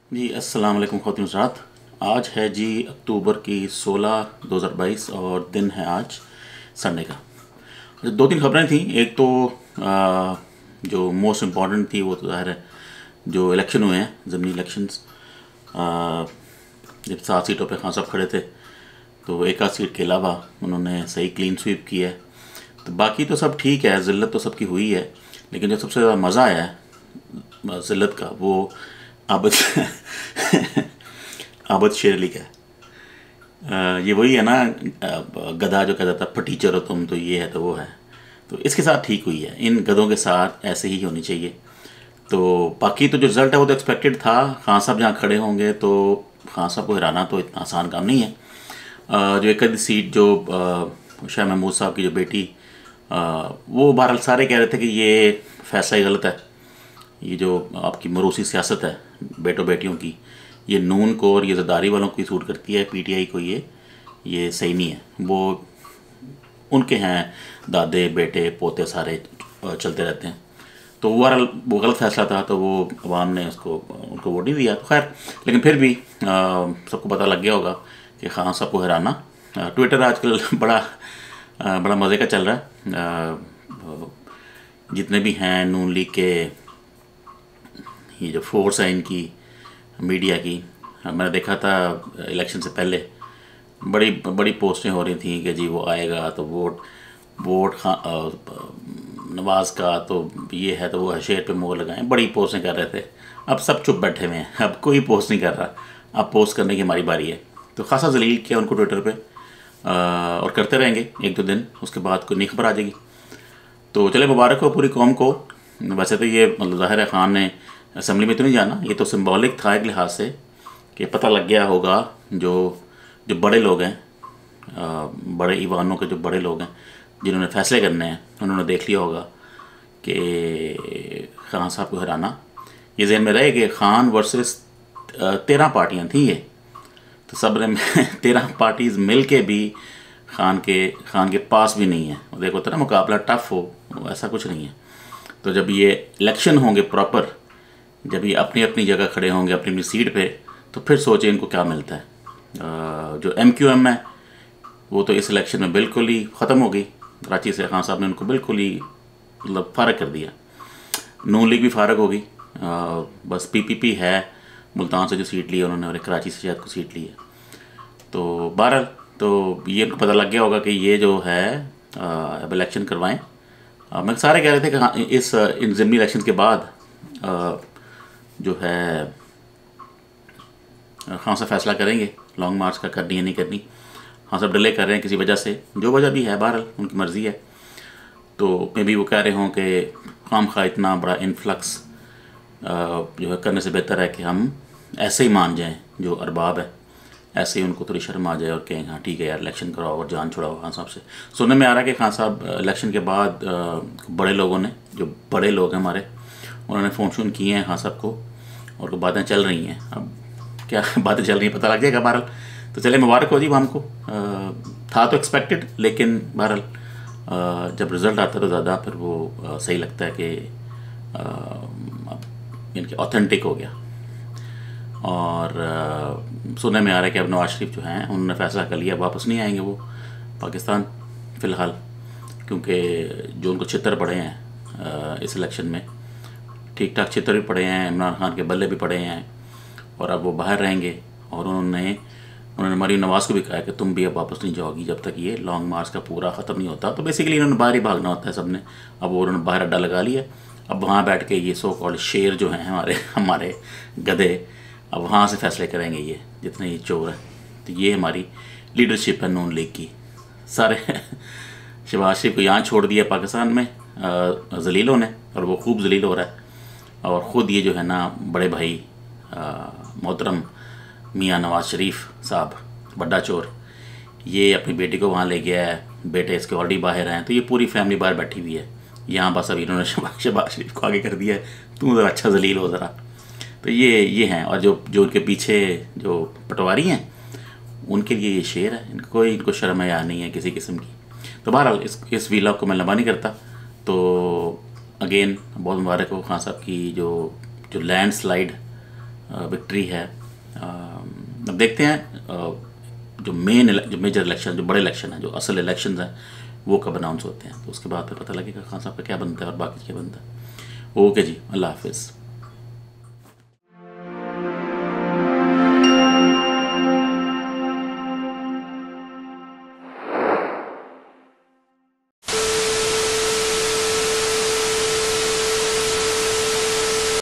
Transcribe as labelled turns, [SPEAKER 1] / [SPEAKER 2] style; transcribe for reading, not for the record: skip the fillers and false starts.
[SPEAKER 1] जी अस्सलाम वालेकुम ख़वातीन हज़रात। आज है जी अक्टूबर की 16 2022 और दिन है आज संडे का। दो तीन खबरें थी। एक तो जो मोस्ट इम्पॉर्टेंट थी वो तो ज़ाहिर है जो इलेक्शन हुए हैं, ज़मीनी इलेक्शंस। जब 7 सीटों पे खान साहब खड़े थे तो एक आध सीट के अलावा उन्होंने सही क्लीन स्वीप की है। तो बाकी तो सब ठीक है, ज़िल्लत तो सबकी हुई है, लेकिन जो सबसे ज़्यादा मज़ा आया है ज़िल्लत का वो आबद आबद शेर अली का है। ये वही है ना, गधा जो कहता था फटीचर हो तुम, तो ये है तो वो है। तो इसके साथ ठीक हुई है, इन गधों के साथ ऐसे ही होनी चाहिए। तो बाकी तो जो रिज़ल्ट है वो तो एक्सपेक्टेड था। खान साहब जहाँ खड़े होंगे तो खान साहब को हराना तो इतना आसान काम नहीं है। जो एक आधी सीट जो शाह महमूद साहब की जो बेटी, वो बहरहाल सारे कह रहे थे कि ये फैसला ही गलत है। ये जो आपकी मरूसी सियासत है बेटों बेटियों की, ये नून को और ये ज़रदारी वालों को ही सूट करती है, पीटीआई को ये सही नहीं है। वो उनके हैं दादे बेटे पोते सारे चलते रहते हैं। तो वो गलत फैसला था, तो वो अवाम ने उसको उनको वोट नहीं दिया। तो खैर, लेकिन फिर भी सबको पता लग गया होगा कि खान साहब को हराना। ट्विटर आजकल बड़ा मज़े का चल रहा है। जितने भी हैं नून लीग के, ये जो फोर्स है इनकी मीडिया की, मैंने देखा था इलेक्शन से पहले बड़ी बड़ी पोस्टें हो रही थी कि जी वो आएगा तो वोट वोट नवाज़ का तो ये है तो वो है, शेर पे मोहर लगाएं, बड़ी पोस्टें कर रहे थे। अब सब चुप बैठे हुए हैं, अब कोई पोस्ट नहीं कर रहा। अब पोस्ट करने की हमारी बारी है। तो खासा जलील किया उनको ट्विटर पे, और करते रहेंगे एक दो दिन, उसके बाद कोई नई खबर आ जाएगी। तो चले, मुबारक हो पूरी कौम को। वैसे तो ये मतलब ज़ाहिर है खान ने असम्बली में तो नहीं जाना, ये तो सिंबॉलिक था एक लिहाज से कि पता लग गया होगा जो जो बड़े लोग हैं, बड़े ईवानों के जो बड़े लोग हैं जिन्होंने फैसले करने हैं, उन्होंने देख लिया होगा कि खान साहब को हराना। ये जहन में रहे कि खान वर्सेस 13 पार्टियां थी ये, तो सब ने 13 पार्टीज़ मिल के भी खान के पास भी नहीं है। देखो तो ना, मुकाबला टफ हो, ऐसा कुछ नहीं है। तो जब ये इलेक्शन होंगे प्रॉपर, जब ये अपनी अपनी जगह खड़े होंगे अपनी अपनी सीट पे, तो फिर सोचें इनको क्या मिलता है। जो MQM है वो तो इस इलेक्शन में बिल्कुल ही ख़त्म हो गई। कराची से खान साहब ने उनको बिल्कुल ही मतलब फ़ारग कर दिया। नून लीग भी फ़ारग हो गई। बस PPP है, मुल्तान से जो सीट ली है उन्होंने, और कराची से शायद को सीट ली है। तो बहरहाल तो ये उनको पता लग गया होगा कि ये जो है अब इलेक्शन करवाएं। मैं सारे कह रहे थे कि हाँ, इन ज़िमनी इलेक्शन के बाद जो है खान साहब फैसला करेंगे लॉन्ग मार्च का करनी है नहीं करनी। खान साहब डिले कर रहे हैं किसी वजह से, जो वजह भी है, बहरहाल उनकी मर्ज़ी है। तो मे भी वो कह रहे हों कि खामखा इतना बड़ा इन्फ्लक्स जो है करने से बेहतर है कि हम ऐसे ही मान जाएं, जो अरबाब है ऐसे ही उनको थोड़ी शर्म आ जाए और कहें हाँ ठीक है यार इलेक्शन कराओ और जान छुड़ाओ खान साहब से। सुनने में आ रहा है कि खान साहब इलेक्शन के बाद बड़े लोगों ने, जो बड़े लोग हैं हमारे, उन्होंने फ़ोन शोन किए हैं खान साहब को, और बातें चल रही हैं। अब क्या बातें चल रही हैं पता लग जाएगा बहरहाल। तो चले, मुबारक हो जी हमको। था तो एक्सपेक्टेड, लेकिन बहरहाल जब रिज़ल्ट आता है तो ज़्यादा फिर वो सही लगता है कि इनके ऑथेंटिक हो गया। और सुनने में आ रहा है कि अब नवाज शरीफ जो हैं उन्होंने फ़ैसला कर लिया, वापस नहीं आएंगे वो पाकिस्तान फ़िलहाल, क्योंकि जो उनको छितर पड़े हैं इस इलेक्शन में, ठीक ठाक छितर भी पड़े हैं, इमरान खान के बल्ले भी पड़े हैं, और अब वो बाहर रहेंगे। और उन्होंने मरीम नवाज़ को भी कहा कि तुम भी अब वापस नहीं जाओगी जब तक ये लॉन्ग मार्च का पूरा ख़त्म नहीं होता। तो बेसिकली इन्होंने बाहर ही भागना होता है सब ने। अब वो उन्होंने बाहर अड्डा लगा लिया। अब वहाँ बैठ के ये सो कॉल्ड शेर जो हैं हमारे गधे, अब वहाँ से फैसले करेंगे ये, जितने ये चोर हैं। तो ये हमारी लीडरशिप है नून लीग की। सारे शहबाज शरीफ को यहाँ छोड़ दिया पाकिस्तान में जलीलों ने, और वो खूब जलील हो रहा है। और ख़ुद ये जो है ना बड़े भाई मोहतरम मियाँ नवाज़ शरीफ साहब, बड़ा चोर, ये अपनी बेटी को वहाँ ले गया है। बेटे इसके ऑलरेडी बाहर हैं, तो ये पूरी फैमिली बाहर बैठी हुई है यहाँ। बस अभी इन्होंने शहबाज शरीफ को आगे कर दिया है, तुम ज़रा अच्छा जलील हो ज़रा। तो ये हैं। और जो उनके पीछे जो पटवारी हैं, उनके लिए ये शेर है। इनको शर्म हया नहीं है किसी किस्म की। तो बहरहाल इस वीलॉग को मैं लंबा नहीं करता। तो अगेन बहुत मुबारक हो खान साहब की जो लैंड स्लाइड विक्ट्री है। अब देखते हैं जो मेजर इलेक्शन, जो बड़े इलेक्शन हैं, जो असल इलेक्शन हैं, वो कब अनाउंस होते हैं, तो उसके बाद फिर पता लगेगा खान साहब का क्या बनता है और बाकी क्या बनता है। ओके जी, अल्लाह हाफिज़।